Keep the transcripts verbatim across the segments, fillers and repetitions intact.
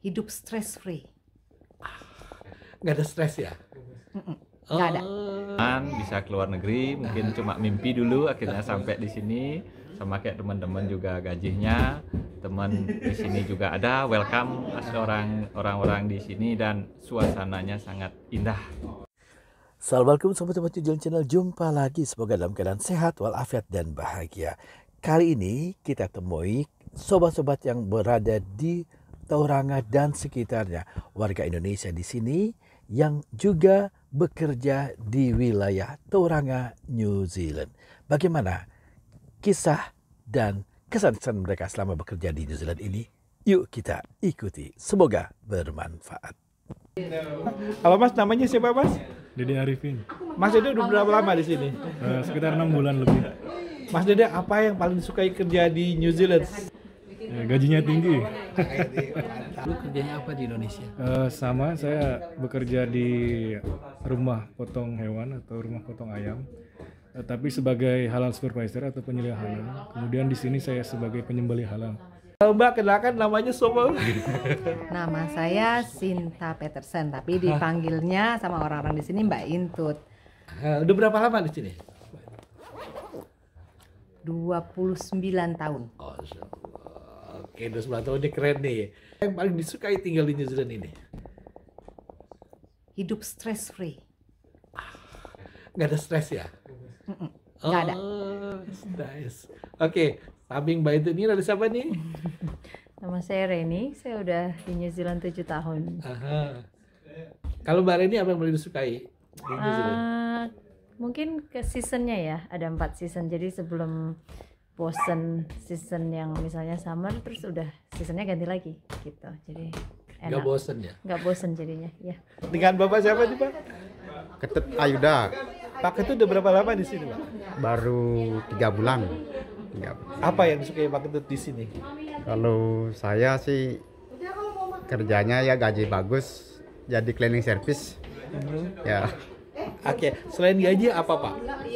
hidup stress free. Nggak ada stres ya? Nggak ada. Kan bisa keluar negeri, mungkin cuma mimpi dulu, akhirnya sampai di sini. Sama kayak teman-teman juga gajinya, teman di sini juga ada, welcome orang orang-orang di sini dan suasananya sangat indah. Assalamualaikum sobat-sobat New Zealand Channel, jumpa lagi, semoga dalam keadaan sehat walafiat dan bahagia. Kali ini kita temui sobat-sobat yang berada di Tauranga dan sekitarnya, warga Indonesia di sini yang juga bekerja di wilayah Tauranga, New Zealand. Bagaimana kisah dan kesan-kesan mereka selama bekerja di New Zealand ini? Yuk kita ikuti, semoga bermanfaat. Halo Mas, namanya siapa Mas? Dede Arifin. Mas Dede udah berapa lama di sini? Uh, sekitar enam bulan lebih. Mas Dede, apa yang paling disukai kerja di New Zealand? Ya, gajinya tinggi. Lu kerjanya apa di Indonesia? Uh, sama, saya bekerja di rumah potong hewan atau rumah potong ayam. Uh, tapi sebagai halal supervisor atau penyembelih halal. Kemudian di sini saya sebagai penyembelih halal. Kalau Mbak, kenalkan namanya siapa? Nama saya Sinta Petersen, tapi dipanggilnya sama orang-orang di sini Mbak Intut. Uh, udah berapa lama di sini? dua puluh sembilan tahun. Oh, oke, dua puluh sembilan tahun ini keren nih. Yang paling disukai tinggal di New Zealand ini? Hidup stress free. Nggak ada stres ya? Mm-mm. Nggak ada. Oh, nice. Oke, samping Mbak itu ini ada siapa nih? Nama saya Reni, saya udah di New Zealand tujuh tahun. Aha. Kalau Mbak Reni apa yang paling disukai di New Zealand? Uh, mungkin ke seasonnya ya, ada empat season. Jadi sebelum bosen season yang misalnya summer, terus udah seasonnya ganti lagi gitu. Jadi enak. Nggak bosen ya? Nggak bosen jadinya, ya. Dengan Bapak siapa nih Pak? Ketut Ayuda, Pak Ketut udah berapa lama di sini Pak? baru tiga bulan. Tiga bulan. Apa yang disukai Pak Ketut di sini? Kalau saya sih kerjanya ya gaji bagus, jadi cleaning service. Ya, Oke, selain gaji apa Pak?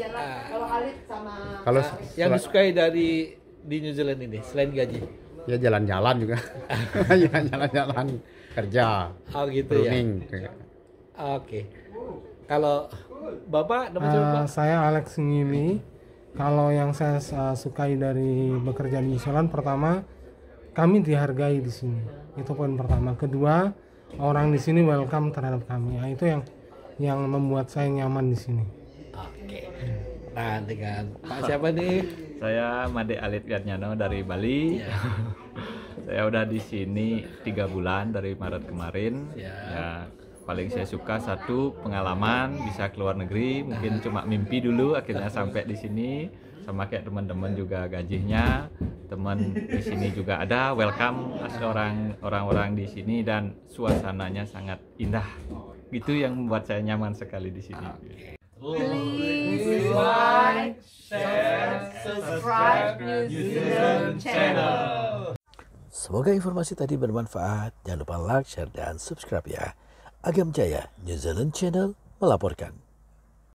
kalau Ah, yang sel- disukai dari di New Zealand ini selain gaji? ya jalan-jalan juga, ya jalan-jalan kerja, Oh gitu ya. grooming. Oke. Kalau Bapak nama siapa Uh, Pak? saya Alex Ngili. Kalau yang saya uh, sukai dari bekerja di New Zealand, pertama kami dihargai di sini. Itu poin pertama. Kedua, orang di sini welcome terhadap kami. Nah, itu yang yang membuat saya nyaman di sini. Oke. Nah, dengan Pak siapa nih? Saya Made Alit Gatnyano dari Bali. Saya udah di sini tiga bulan dari Maret kemarin. Ya. Ya, paling saya suka satu pengalaman bisa keluar negeri, mungkin cuma mimpi dulu, akhirnya sampai di sini. Sama kayak teman-teman juga gajinya, teman di sini juga ada, welcome orang orang-orang di sini dan suasananya sangat indah. Itu yang membuat saya nyaman sekali di sini. Please like, share, subscribe New Zealand Channel. Semoga informasi tadi bermanfaat. Jangan lupa like, share, dan subscribe ya. Agam Jaya, New Zealand Channel melaporkan.